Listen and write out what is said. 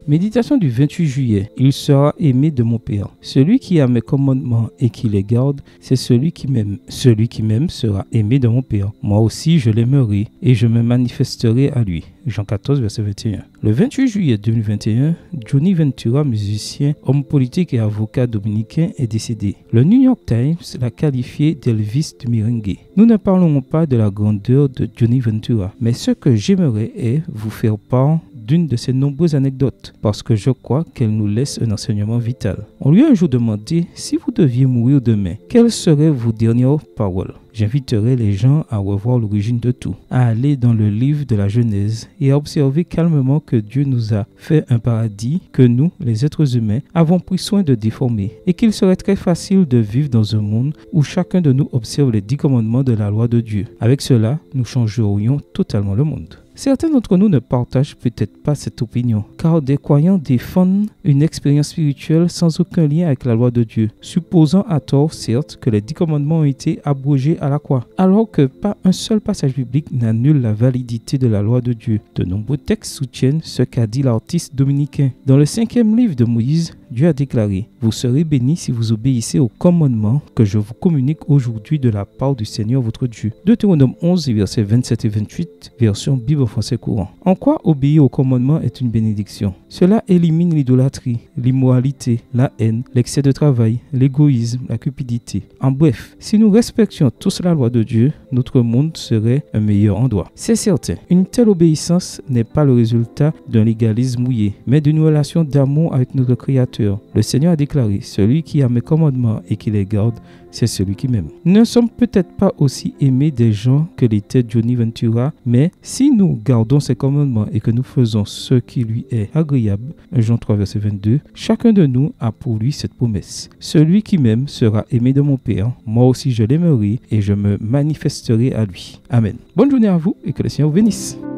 Méditation du 28 juillet. Il sera aimé de mon Père. Celui qui a mes commandements et qui les garde, c'est celui qui m'aime. Celui qui m'aime sera aimé de mon Père. Moi aussi, je l'aimerai et je me manifesterai à lui. Jean 14, verset 21. Le 28 juillet 2021, Johnny Ventura, musicien, homme politique et avocat dominicain, est décédé. Le New York Times l'a qualifié d'Elvis du merengue. Nous ne parlerons pas de la grandeur de Johnny Ventura, mais ce que j'aimerais est vous faire part d'une de ses nombreuses anecdotes, parce que je crois qu'elle nous laisse un enseignement vital. On lui a un jour demandé, si vous deviez mourir demain, quelles seraient vos dernières paroles? J'inviterai les gens à revoir l'origine de tout, à aller dans le livre de la Genèse et à observer calmement que Dieu nous a fait un paradis que nous, les êtres humains, avons pris soin de déformer et qu'il serait très facile de vivre dans un monde où chacun de nous observe les 10 commandements de la loi de Dieu. Avec cela, nous changerions totalement le monde. Certains d'entre nous ne partagent peut-être pas cette opinion, car des croyants défendent une expérience spirituelle sans aucun lien avec la loi de Dieu, supposant à tort, certes, que les 10 commandements ont été abrogés à la croix, alors que pas un seul passage biblique n'annule la validité de la loi de Dieu. De nombreux textes soutiennent ce qu'a dit l'artiste dominicain. Dans le 5e livre de Moïse, Dieu a déclaré « Vous serez bénis si vous obéissez aux commandements que je vous communique aujourd'hui de la part du Seigneur votre Dieu. » Deutéronome 11, versets 27 et 28, version Bible français courant. En quoi obéir aux commandements est une bénédiction? Cela élimine l'idolâtrie, l'immoralité, la haine, l'excès de travail, l'égoïsme, la cupidité. En bref, si nous respections tous la loi de Dieu, notre monde serait un meilleur endroit. C'est certain, une telle obéissance n'est pas le résultat d'un légalisme mouillé, mais d'une relation d'amour avec notre Créateur. Le Seigneur a déclaré, celui qui a mes commandements et qui les garde, c'est celui qui m'aime. Nous ne sommes peut-être pas aussi aimés des gens que l'était Johnny Ventura, mais si nous gardons ses commandements et que nous faisons ce qui lui est agréable, Jean 3, verset 22, chacun de nous a pour lui cette promesse. Celui qui m'aime sera aimé de mon Père, moi aussi je l'aimerai et je me manifesterai à lui. Amen. Bonne journée à vous et que le Seigneur vous bénisse.